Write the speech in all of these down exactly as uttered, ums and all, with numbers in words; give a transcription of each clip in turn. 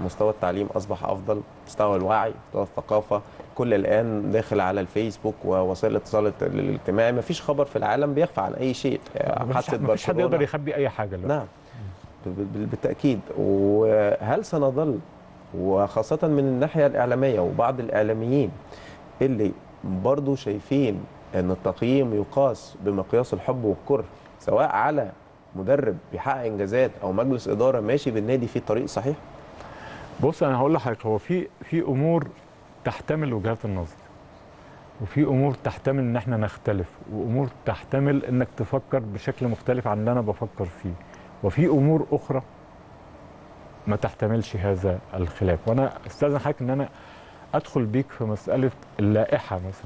مستوى التعليم اصبح افضل، مستوى الوعي، مستوى الثقافه، كل الان داخل على الفيسبوك ووسائل الاتصال الاجتماعي، ما فيش خبر في العالم بيخفى عن اي شيء. حادثه ما فيش حد يقدر يخبي اي حاجه. لا. نعم بالتاكيد. وهل سنظل، وخاصه من الناحيه الاعلاميه وبعض الاعلاميين اللي برضو شايفين ان التقييم يقاس بمقياس الحب والكره، سواء على مدرب بيحقق انجازات او مجلس اداره ماشي بالنادي في الطريق الصحيح؟ بص انا هقول لحضرتك، هو في في امور تحتمل وجهات النظر، وفي امور تحتمل ان احنا نختلف، وامور تحتمل انك تفكر بشكل مختلف عن اللي انا بفكر فيه، وفي امور اخرى ما تحتملش هذا الخلاف. وانا استاذن حضرتك ان انا ادخل بيك في مساله اللائحه مثلا.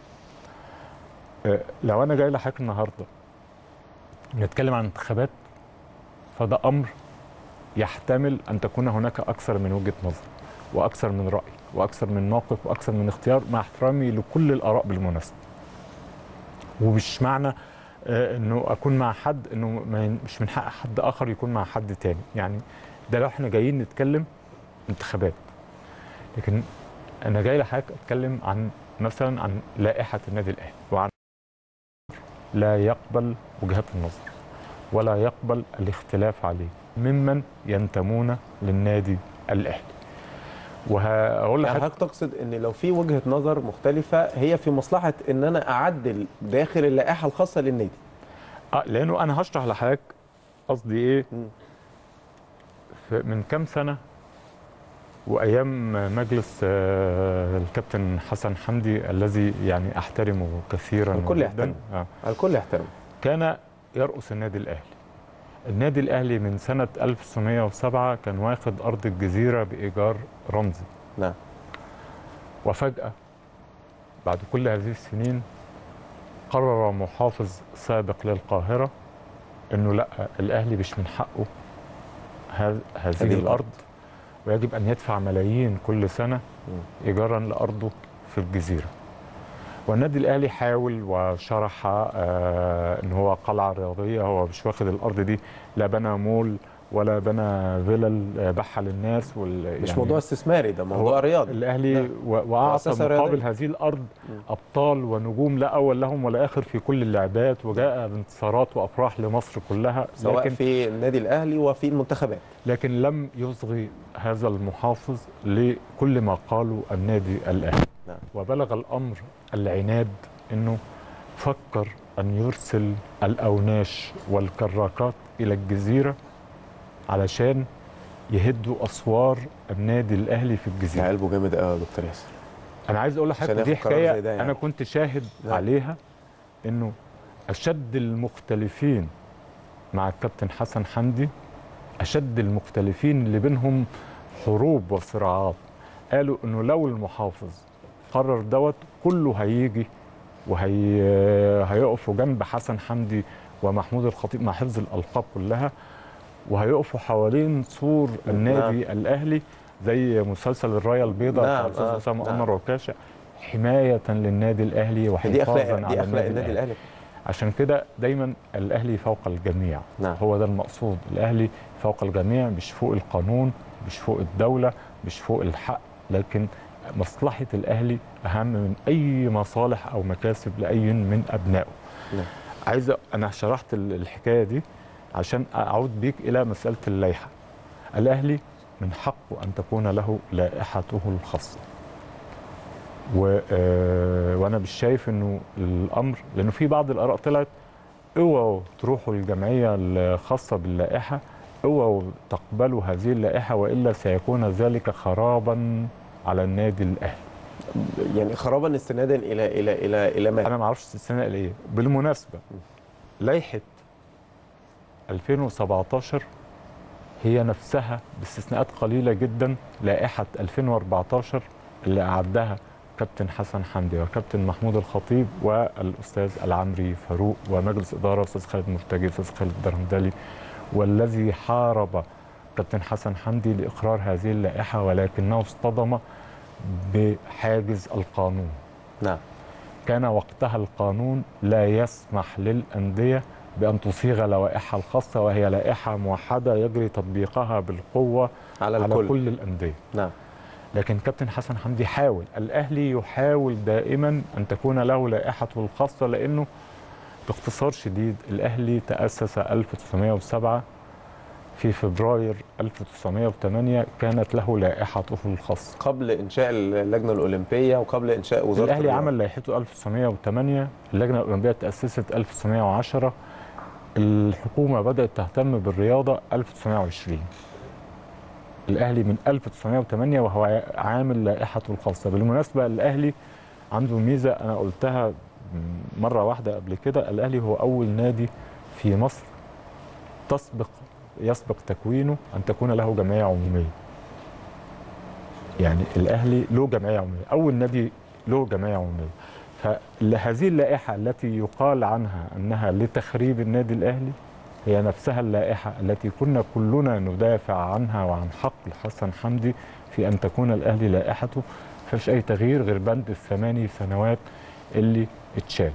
لو انا جاي لحضرتك النهارده نتكلم عن انتخابات، فده امر يحتمل ان تكون هناك اكثر من وجهه نظر واكثر من راي واكثر من موقف واكثر من اختيار، مع احترامي لكل الاراء بالمناسبه. ومش معنى انه اكون مع حد انه مش من حق حد اخر يكون مع حد تاني، يعني ده لو احنا جايين نتكلم انتخابات. لكن انا جاي لحضرتك اتكلم عن مثلا عن لائحه النادي الاهلي، وعن لا يقبل وجهات النظر ولا يقبل الاختلاف عليه ممن ينتمون للنادي الاهلي. وهقول لحضرتك يعني تقصد ان لو في وجهه نظر مختلفه هي في مصلحه ان انا اعدل داخل اللائحه الخاصه للنادي؟ اه لانه انا هشرح لحضرتك قصدي ايه. من كام سنه وايام مجلس الكابتن حسن حمدي الذي يعني احترمه كثيرا، الكل يحترمه. آه. الكل يحترمه. كان يرأس النادي الاهلي. النادي الاهلي من سنه ألف وتسعمائة وسبعة كان واخد ارض الجزيره بايجار رمزي. نعم. وفجاه بعد كل هذه السنين قرر محافظ سابق للقاهره انه لا، الاهلي مش من حقه هذه الارض، ويجب ان يدفع ملايين كل سنه ايجارا لارضه في الجزيره. والنادي الاهلي حاول وشرح آه ان هو قلعه رياضيه، هو مش واخد الارض دي، لا بنى مول ولا بنى فيلل بحة للناس. مش يعني موضوع استثماري، ده موضوع رياضي. الاهلي واعطى مقابل هذه الارض ابطال ونجوم لا اول لهم ولا اخر في كل اللعبات، وجاء بانتصارات وافراح لمصر كلها، سواء لكن في النادي الاهلي وفي المنتخبات. لكن لم يصغي هذا المحافظ لكل ما قاله النادي الاهلي. نعم. وبلغ الامر العناد انه فكر ان يرسل الاوناش والكراكات الى الجزيره علشان يهدوا اسوار النادي الاهلي في الجزيره. قلبه جامد قوي يا دكتور ياسر. انا عايز اقول لحضرتك دي حكايه يعني. انا كنت شاهد نعم. عليها، انه اشد المختلفين مع الكابتن حسن حمدي، اشد المختلفين اللي بينهم حروب وصراعات، قالوا انه لو المحافظ قرر دوت كله هيجي وهي هيقفوا جنب حسن حمدي ومحمود الخطيب مع حفظ الالقاب كلها، وهيقفوا حوالين سور النادي نعم. الاهلي زي مسلسل الرايه البيضاء بتاع الاستاذ اسامه انور وكاشة، حمايه للنادي الاهلي وحفاظا على النادي, النادي الاهلي. الأهلي. عشان كده دايما الاهلي فوق الجميع. نعم. هو ده المقصود، الاهلي فوق الجميع، مش فوق القانون، مش فوق الدوله، مش فوق الحق، لكن مصلحه الاهلي اهم من اي مصالح او مكاسب لاي من ابنائه. نعم. عايز انا شرحت الحكايه دي عشان اعود بيك الى مساله اللائحه. الاهلي من حقه ان تكون له لائحته الخاصه. و... آه... وانا مش شايف انه الامر، لانه في بعض الاراء طلعت اوعوا تروحوا للجمعيه الخاصه باللائحه، اوعوا تقبلوا هذه اللائحه والا سيكون ذلك خرابا على النادي الاهلي. يعني خرابا استنادا الى الى الى الى ما؟ انا ما اعرفش استنادا الى ايه. بالمناسبه لائحه ألفين وسبعطاشر هي نفسها باستثناءات قليله جدا لائحه ألفين وأربعطاشر اللي اعدها كابتن حسن حمدي وكابتن محمود الخطيب والاستاذ العمري فاروق ومجلس اداره استاذ خالد مرتجي واستاذ خالد الدرندلي، والذي حارب كابتن حسن حمدي لاقرار هذه اللائحه، ولكنه اصطدم بحاجز القانون. نعم. كان وقتها القانون لا يسمح للانديه بأن تصيغ لوائحها الخاصة، وهي لائحة موحدة يجري تطبيقها بالقوة على على الكل. كل الأندية. نعم. لكن كابتن حسن حمدي حاول، الأهلي يحاول دائما أن تكون له لائحته الخاصة، لأنه باختصار شديد الأهلي تأسس ألف وتسعمائة وسبعة، في فبراير ألف وتسعمائة وثمانية كانت له لائحته الخاصة قبل انشاء اللجنه الاولمبيه وقبل انشاء وزاره الأهلي الرياضة. عمل لائحته ألف وتسعمائة وثمانية، اللجنة الأولمبية تأسست ألف وتسعمائة وعشرة، الحكومة بدأت تهتم بالرياضة ألف وتسعمائة وعشرين. الأهلي من ألف وتسعمائة وثمانية وهو عامل لائحته الخاصة. بالمناسبة الأهلي عنده ميزة أنا قلتها مرة واحدة قبل كده، الأهلي هو أول نادي في مصر تسبق يسبق تكوينه أن تكون له جمعية عمومية. يعني الأهلي له جمعية عمومية، أول نادي له جمعية عمومية. فهذه اللائحة التي يقال عنها أنها لتخريب النادي الأهلي هي نفسها اللائحة التي كنا كلنا ندافع عنها وعن حق حسن حمدي في أن تكون الأهلي لائحته فيش أي تغيير غير بند الثماني سنوات اللي اتشال.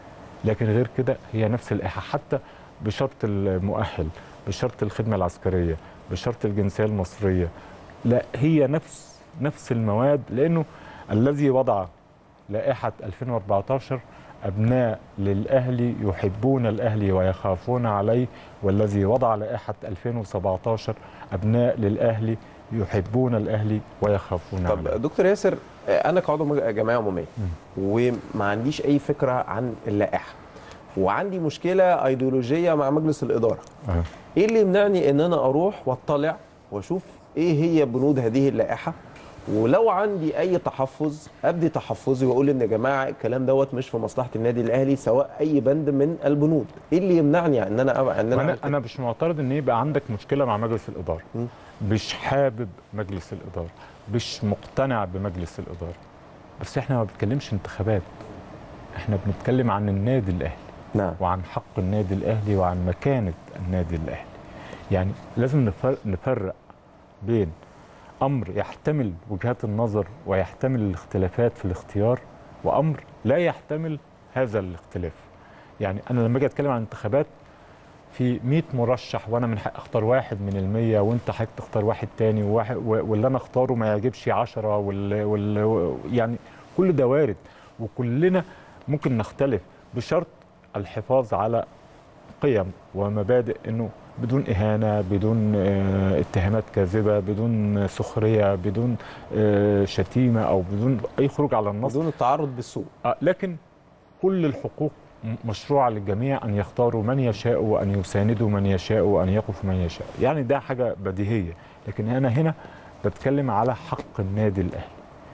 لكن غير كده هي نفس اللائحة، حتى بشرط المؤهل، بشرط الخدمة العسكرية، بشرط الجنسية المصرية، لا هي نفس نفس المواد. لأنه الذي وضع لائحة ألفين وأربعة عشر أبناء للأهلي يحبون الأهلي ويخافون عليه، والذي وضع لائحة ألفين وسبعة عشر أبناء للأهلي يحبون الأهلي ويخافون طب عليه. دكتور ياسر، انا كعضو جمعيه عموميه وما عنديش اي فكره عن اللائحه، وعندي مشكله ايديولوجيه مع مجلس الاداره. أه. ايه اللي يمنعني ان انا اروح واطلع واشوف ايه هي بنود هذه اللائحه، ولو عندي اي تحفظ ابدي تحفظي واقول ان يا جماعه الكلام دوت مش في مصلحه النادي الاهلي سواء اي بند من البنود؟ ايه اللي يمنعني ان انا أبقى ان انا انا انا مش معترض ان يبقى عندك مشكله مع مجلس الاداره، م. مش حابب مجلس الاداره، مش مقتنع بمجلس الاداره، بس احنا ما بنتكلمش انتخابات، احنا بنتكلم عن النادي الاهلي. نعم. وعن حق النادي الاهلي وعن مكانه النادي الاهلي. يعني لازم نفرق, نفرق بين امر يحتمل وجهات النظر ويحتمل الاختلافات في الاختيار، وامر لا يحتمل هذا الاختلاف. يعني انا لما اجي اتكلم عن انتخابات في مئة مرشح وانا من حق اختار واحد من المية، وانت حق تختار واحد تاني، وواحد واللي انا اختاره ما يعجبش عشرة، وال وال يعني كل ده وارد، وكلنا ممكن نختلف بشرط الحفاظ على قيم ومبادئ، انه بدون اهانه، بدون اه اتهامات كاذبه، بدون سخريه، بدون اه شتيمه، او بدون اي خروج على النص، بدون التعرض بالسوء. اه لكن كل الحقوق مشروعه للجميع ان يختاروا من يشاء وان يساندوا من يشاء وان يقفوا من يشاء. يعني ده حاجه بديهيه، لكن انا هنا بتكلم على حق النادي الاهلي.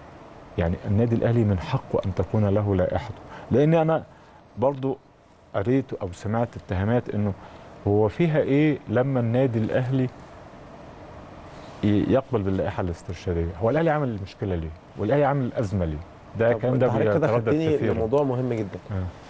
يعني النادي الاهلي من حقه ان تكون له لائحته، لان انا برضو قريت او سمعت اتهامات انه هو فيها ايه لما النادي الاهلي يقبل باللائحه الاسترشاديه؟ هو الاهلي عامل المشكله ليه؟ والاهلي عامل الازمه ليه؟ ده كان ده حضرتك كده بيتردد خدتني كثيرا. لموضوع مهم جدا. آه.